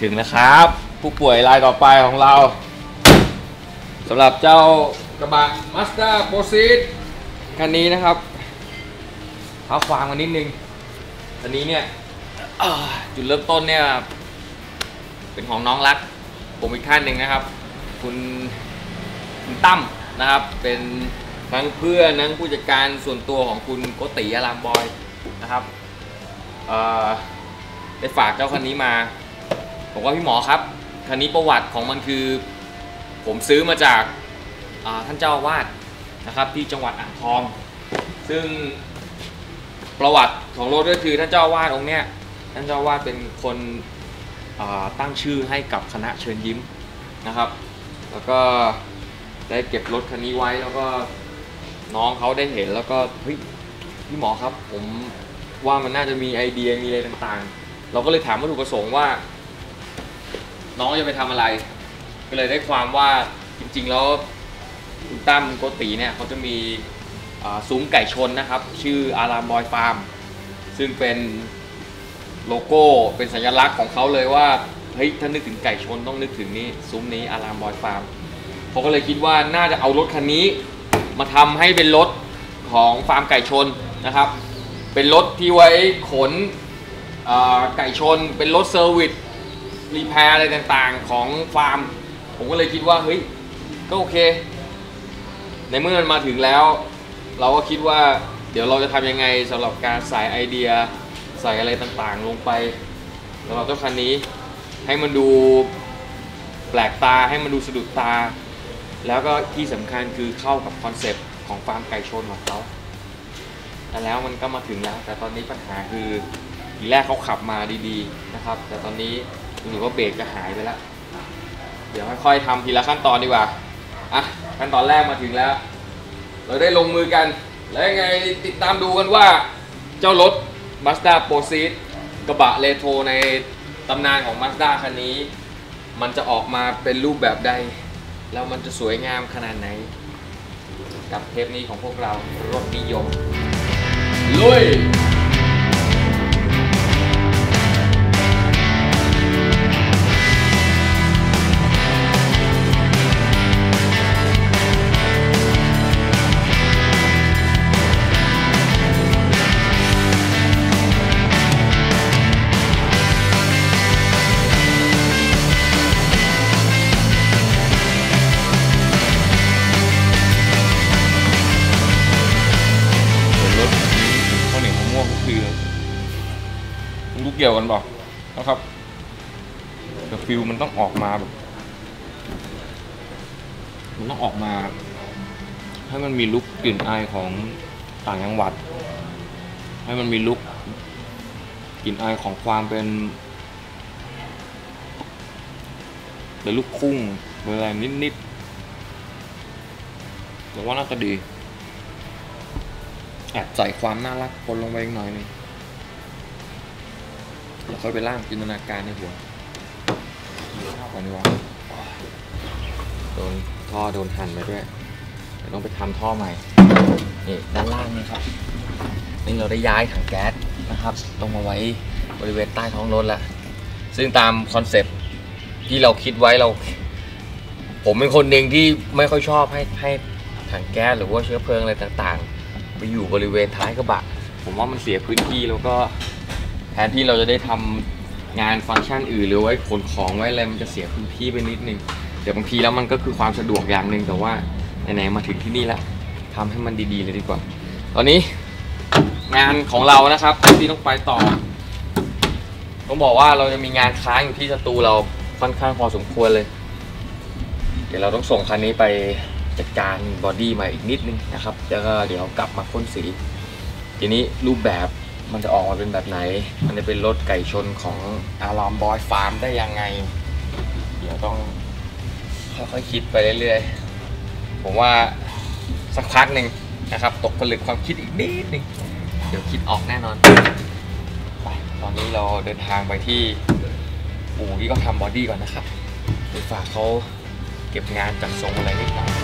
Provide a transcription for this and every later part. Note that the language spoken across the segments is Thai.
ถึงนะครับผู้ป่วยรายต่อไปของเราสำหรับเจ้ากระบะ Mazda Proceed คันนี้นะครับเอาควางมานิดนึงอันนี้เนี่ยจุดเริ่มต้นเนี่ยเป็นของน้องรักผมอีกท่านหนึ่งนะครับคุณตั้มนะครับเป็นทั้งเพื่อนทั้งผู้จัดการส่วนตัวของคุณโกติอารามบอยนะครับได้ฝากเจ้าคันนี้มาผมว่าพี่หมอครับคันนี้ประวัติของมันคือผมซื้อมาจากท่านเจ้าอาวาสนะครับที่จังหวัดอ่างทองซึ่งประวัติของรถก็คือท่านเจ้าอาวาสองค์เนี้ยท่านเจ้าอาวาสเป็นคนตั้งชื่อให้กับคณะเชิญยิ้มนะครับแล้วก็ได้เก็บรถคันนี้ไว้แล้วก็น้องเขาได้เห็นแล้วก็เฮ้ยพี่หมอครับผมว่ามันน่าจะมีไอเดียมีอะไรต่างๆเราก็เลยถามวัตถุประสงค์ว่าน้องจะไปทำอะไรก็เลยได้ความว่าจริงๆแล้วคุณตั้มโกติเนี่ยเขาจะมีซุ้มไก่ชนนะครับชื่ออารามบอยฟาร์มซึ่งเป็นโลโก้เป็นสัญลักษณ์ของเขาเลยว่าเฮ้ยถ้านึกถึงไก่ชนต้องนึกถึงนี่ซุ้มนี้อารามบอยฟาร์มเขาก็เลยคิดว่าน่าจะเอารถคันนี้มาทำให้เป็นรถของฟาร์มไก่ชนนะครับเป็นรถที่ไว้ขนไก่ชนเป็นรถเซอร์วิสรีแพร์อะไรต่างๆของฟาร์มผมก็เลยคิดว่าเฮ้ยก็โอเคในเมื่อมันมาถึงแล้วเราก็คิดว่าเดี๋ยวเราจะทำยังไงสำหรับการใส่ไอเดียใส่อะไรต่างๆลงไปสำหรับเจ้าคันนี้ให้มันดูแปลกตาให้มันดูสะดุดตาแล้วก็ที่สำคัญคือเข้ากับคอนเซปต์ของฟาร์มไก่ชนของเขาแล้วมันก็มาถึงแล้วแต่ตอนนี้ปัญหาคือทีแรกเขาขับมาดีๆนะครับแต่ตอนนี้รู้สึกว่าเบรกจะหายไปแล้วเดี๋ยวค่อยๆทำทีละขั้นตอนดีกว่าขั้นตอนแรกมาถึงแล้วเราได้ลงมือกันแล้วยังไงติดตามดูกันว่าเจ้ารถ Mazda Proceed กระบะเรโทรในตำนานของ Mazda คันนี้มันจะออกมาเป็นรูปแบบใดแล้วมันจะสวยงามขนาดไหนกับเทปนี้ของพวกเรารถนิยมลุยรู้เกี่ยวกันเปล่านะครับแต่ฟิลมันต้องออกมาแบบมันต้องออกมาให้มันมีลุคกลิ่นอายของต่างจังหวัดให้มันมีลุคกลิ่นอายของความเป็นลูกคุ้งอะไรนิดๆแต่ว่าน่าจะดีแอบใส่ความน่ารักปนลงไปอีกหน่อยนึงเราค่อยไปล่างจินตนาการในหัวก่อนดีกว่าโดนท่อโดนหั่นไปด้วยเดี๋ยวต้องไปทำท่อใหม่นี่ด้านล่างนี่ครับนี่เราได้ย้ายถังแก๊สนะครับต้องมาไว้บริเวณใต้ท้องรถแล้วซึ่งตามคอนเซปต์ที่เราคิดไว้ผมเป็นคนหนึ่งที่ไม่ค่อยชอบให้ถังแก๊สหรือว่าเชื้อเพลิงอะไรต่างๆไปอยู่บริเวณท้ายกระบะผมว่ามันเสียพื้นที่แล้วก็แทนที่เราจะได้ทำงานฟังก์ชันอื่นหรือไว้ขนของไว้อะไรมันจะเสียพื้นที่ไปนิดนึงเดี๋ยวบางทีแล้วมันก็คือความสะดวกอย่างหนึ่งแต่ว่าไหนๆมาถึงที่นี่แล้วทำให้มันดีๆเลยดีกว่าตอนนี้งานของเรานะครับที่ต้องไปต่อต้องบอกว่าเราจะมีงานค้างอยู่ที่สตูเราค่อนข้างพอสมควรเลยเดี๋ยวเราต้องส่งคันนี้ไปจัดการบอดี้ใหม่อีกนิดนึงนะครับแล้วก็เดี๋ยวกลับมาพ่นสีทีนี้รูปแบบมันจะออกมาเป็นแบบไหนมันจะเป็นรถไก่ชนของอารามบอยฟาร์มได้ยังไงเดี๋ยวต้องค่อยๆคิดไปเรื่อยๆผมว่าสักพักหนึ่งนะครับตกผลึกความคิดอีกนิดนึงเดี๋ยวคิดออกแน่นอนไปตอนนี้เราเดินทางไปที่อู่ที่เขาทำบอดี้ก่อนนะครับไปฝากเขาเก็บงานจัดทรงอะไรนิดหน่อย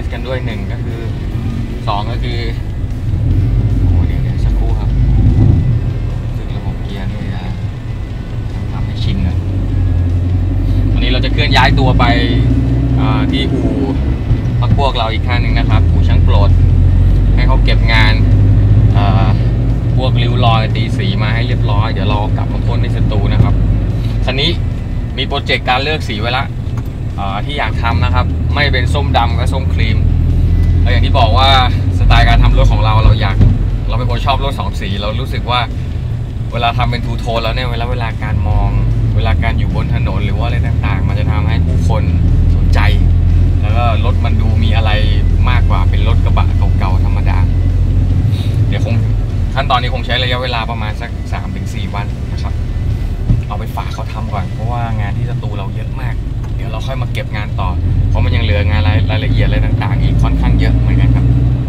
สกันด้วย1ก็คือ2ก็คือโอ้เดี๋ยวสักครู่ครับซึ่งระบบเกียร์นี่นะทำให้ชินเลยวันนี้เราจะเคลื่อนย้ายตัวไปที่อู่พักพวกเราอีกคันหนึ่งนะครับอู่ช่างโปรดให้เขาเก็บงานพวกริ้วรอยตีสีมาให้เรียบร้อยเดี๋ยวเรากลับมาพ่นในสตูนะครับคันนี้มีโปรเจกต์การเลือกสีไว้ละที่อยากทำนะครับไม่เป็นส้มดำก็ส้มครีมอย่างที่บอกว่าสไตล์การทำรถของเราเป็นคนชอบรถ2 สีเรารู้สึกว่าเวลาทำเป็นทูโทนแล้วเนี่ยเวลาการมองเวลาการอยู่บนถนนหรือว่าอะไรต่างๆมันจะทำให้ผู้คนสนใจแล้วก็รถมันดูมีอะไรมากกว่าเป็นรถกระบะเก่าๆธรรมดาเดี๋ยวขั้นตอนนี้คงใช้ระยะเวลาประมาณสัก 3-4 วันนะครับเอาไปฝากเขาทำก่อนเพราะว่างานที่สตูเราเยอะมากเดี๋ยวเราค่อยมาเก็บงานต่อเพราะมันยังเหลืองานรายละเอียดอะไรต่างๆอีกค่อนข้างเยอะเหมือนกันครับ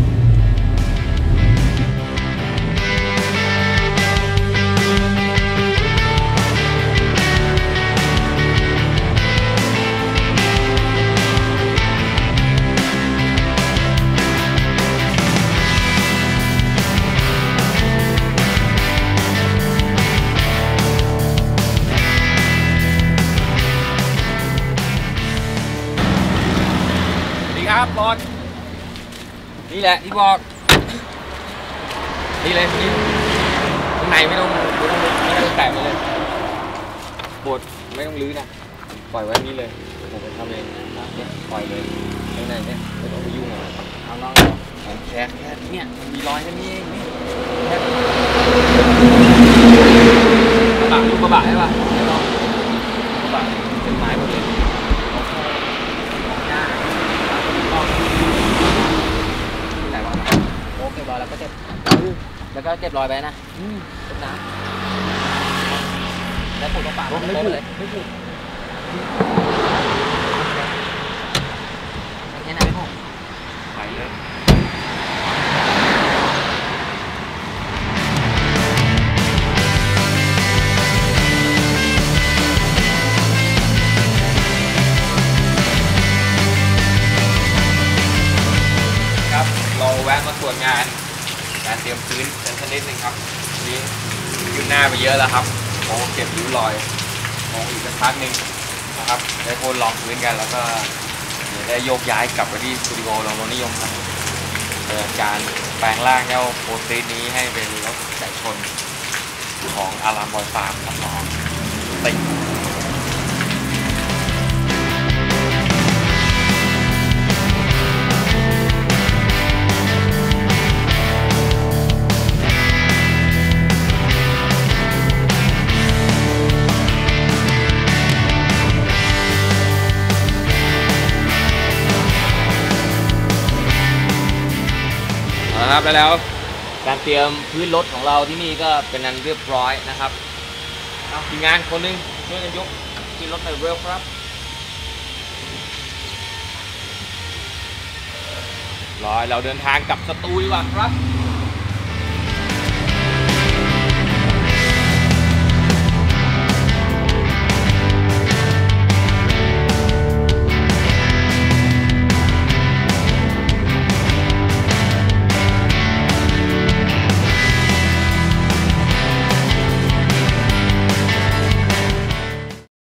ครับบอสนี่แหละที่บอกนี่เลยนี่ข้างในไม่ต้องแตะมาเลยบดไม่ต้องลื้อนะปล่อยไว้นี้เลยผมไปทำเองเนี่ยปล่อยเลยข้างในเนี่ยไม่ต้องไปยุ่งอะไรเอาน้องผมแค่เนี่ยมีรอยแค่นี้เองนี่แค่กระบะใช่ป่ะกระบะเป็นไม้หมดเลยเก็บรอยแล้วก็เก็บรอยไปนะเก็บน้ำแล้วปลูกตรงปากไม่พูดเลยไม่พูดแค่ไหนไม่พูดไปเลยครับเราแวะมาตรวจงานการเตรียมพื้นกันสักนิดนึงครับนี่ขึ้นหน้าไปเยอะแล้วครับโอ้เก็บริ้วรอยมองอีกสักพักหนึ่งนะครับได้โพลลองพื้นกันแล้วก็เดี๋ยวได้โยกย้ายกลับไปที่สตูดิโอเรานิยมครับการแปลงร่างเจ้าโปรตีนนี้ให้เป็นรถไก่ชนของอารามบอยฟาร์มครับน้องติดครับแล้วการเตรียมพื้นรถของเราที่นี่ก็เป็นอันเรียบร้อยนะครับทีมงานคนนึงช่วยกันยกพื้นรถหน่อยเร็วครับเราเดินทางกลับสตูดีกว่าครับ